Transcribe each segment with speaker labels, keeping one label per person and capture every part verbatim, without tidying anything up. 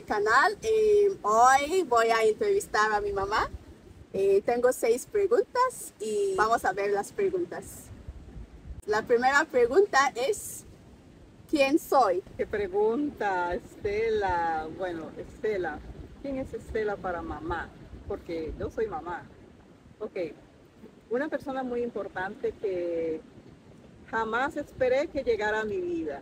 Speaker 1: canal. Eh, hoy voy a entrevistar a mi mamá. Eh, tengo seis preguntas y vamos a ver las preguntas. La primera pregunta es, ¿quién soy?
Speaker 2: ¿Qué pregunta, Estela? Bueno, Estela, ¿quién es Estela para mamá? Porque yo soy mamá. Ok, una persona muy importante que jamás esperé que llegara a mi vida.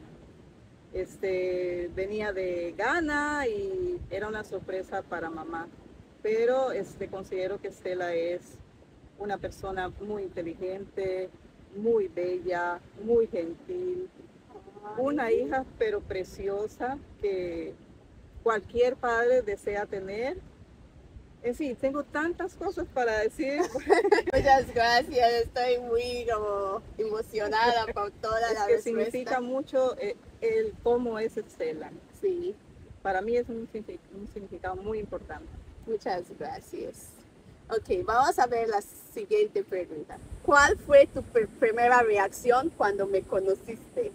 Speaker 2: Este, venía de Ghana y era una sorpresa para mamá. Pero este, considero que Estela es una persona muy inteligente, muy bella, muy gentil, una hija pero preciosa que cualquier padre desea tener. En fin, tengo tantas cosas para decir.
Speaker 1: Muchas gracias, estoy muy como emocionada por toda
Speaker 2: Es
Speaker 1: la
Speaker 2: que
Speaker 1: respuesta.
Speaker 2: significa mucho eh, el cómo es Estela.
Speaker 1: Sí,
Speaker 2: Para mí es un, un significado muy importante.
Speaker 1: muchas gracias. Ok, vamos a ver la siguiente pregunta. ¿Cuál fue tu pr- primera reacción cuando me conociste?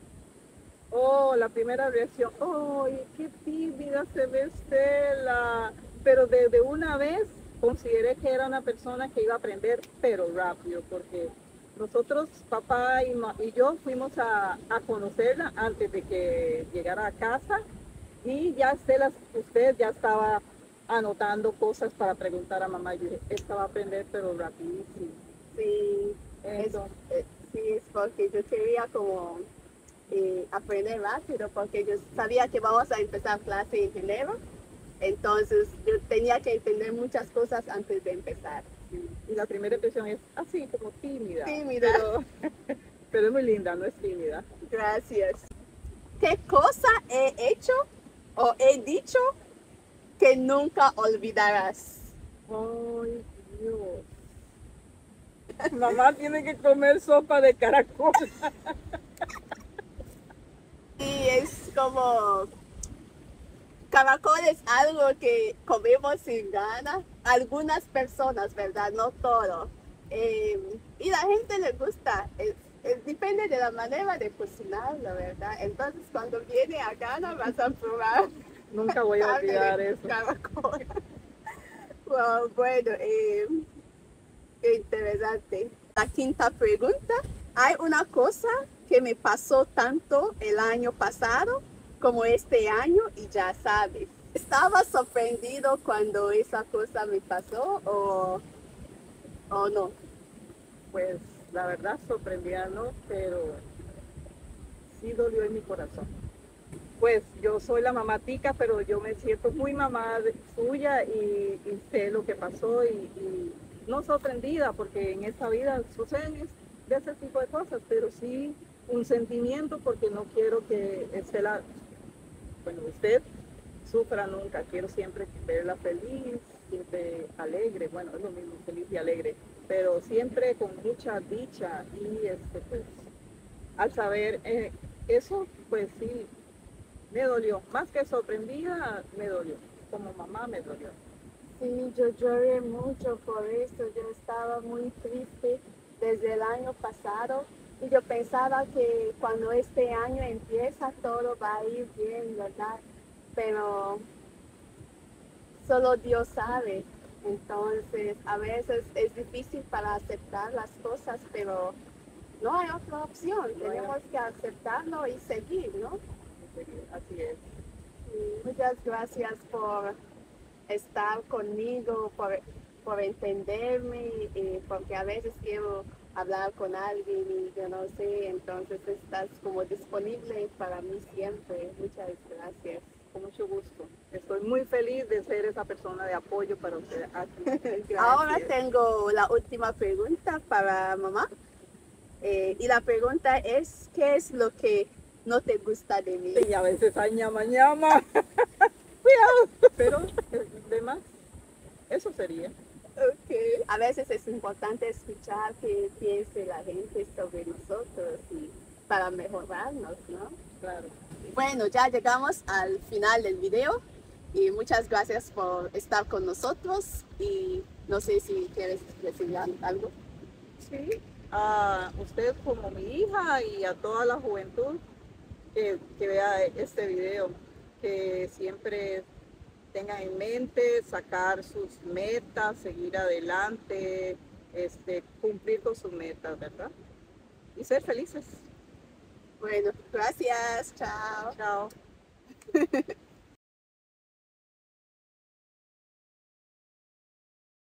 Speaker 2: Oh, la primera reacción, oh, qué tímida se ve Estela. Pero desde una vez consideré que era una persona que iba a aprender, pero rápido, porque nosotros, papá y, ma- y yo, fuimos a, a conocerla antes de que llegara a casa y ya Estela, usted ya estaba anotando cosas para preguntar a mamá. Yo dije, esta va a aprender, pero rapidísimo.
Speaker 1: Sí, es,
Speaker 2: Entonces,
Speaker 1: eh, sí, es porque yo quería como eh, aprender rápido, porque yo sabía que vamos a empezar clase en enero, entonces yo tenía que entender muchas cosas antes de empezar.
Speaker 2: y la primera impresión es así, como tímida,
Speaker 1: Tímida.
Speaker 2: pero, pero es muy linda, no es tímida.
Speaker 1: Gracias. ¿Qué cosa he hecho o he dicho que nunca olvidarás?
Speaker 2: Ay, Dios. Mamá tiene que comer sopa de caracol.
Speaker 1: Y es como, caracol es algo que comemos sin ganas. Algunas personas, ¿verdad? No todo. Eh, y la gente le gusta. Es, es- depende de la manera de cocinarlo, ¿verdad? Entonces, cuando viene a Ghana, vas a probar
Speaker 2: Nunca voy a
Speaker 1: carne
Speaker 2: olvidar
Speaker 1: de
Speaker 2: eso.
Speaker 1: caracol. Wow, bueno, eh, qué interesante. La quinta pregunta. Hay una cosa que me pasó tanto el año pasado como este año y ya sabes. ¿Estaba sorprendido cuando esa cosa me pasó o, o no?
Speaker 2: Pues la verdad sorprendida, ¿no? Pero sí dolió en mi corazón. Pues yo soy la mamá tica, pero yo me siento muy mamá de- suya y, y sé lo que pasó y, y no sorprendida porque en esta vida suceden es- de ese tipo de cosas, pero sí un sentimiento porque no quiero que Estela, bueno, usted sufra nunca, quiero siempre verla feliz, siempre alegre, bueno, es lo mismo, feliz y alegre, pero siempre con mucha dicha y este, pues, al saber eh, eso, pues sí, me dolió, más que sorprendida, me dolió, como mamá me dolió.
Speaker 1: Sí, yo lloré mucho por eso, yo estaba muy triste desde el año pasado y yo pensaba que cuando este año empieza todo va a ir bien, ¿verdad? Pero solo Dios sabe. Entonces, a veces es difícil para aceptar las cosas, pero no hay otra opción.
Speaker 2: No hay
Speaker 1: Tenemos que aceptarlo y seguir, ¿no?
Speaker 2: Así es.
Speaker 1: Y muchas gracias por estar conmigo, por, por entenderme, y porque a veces quiero hablar con alguien y yo no sé, entonces estás como disponible para mí siempre. Muchas gracias.
Speaker 2: Con mucho gusto. Estoy muy feliz de ser esa persona de apoyo para usted aquí.
Speaker 1: Ahora tengo la última pregunta para mamá. Eh, y la pregunta es, ¿qué es lo que no te gusta de mí?
Speaker 2: Y a veces hay ñama ñama. Cuidado. Pero eh, demás, eso sería.
Speaker 1: Okay. A veces es importante escuchar qué piense la gente sobre nosotros y para mejorarnos, ¿no?
Speaker 2: Claro.
Speaker 1: Bueno, ya llegamos al final del video y muchas gracias por estar con nosotros y no sé si quieres decir algo.
Speaker 2: Sí, a usted como mi hija y a toda la juventud que, que vea este video, que siempre tengan en mente sacar sus metas, seguir adelante, este, cumplir con sus metas, ¿verdad? Y ser felices.
Speaker 1: Bueno, gracias, chao.
Speaker 2: Chao.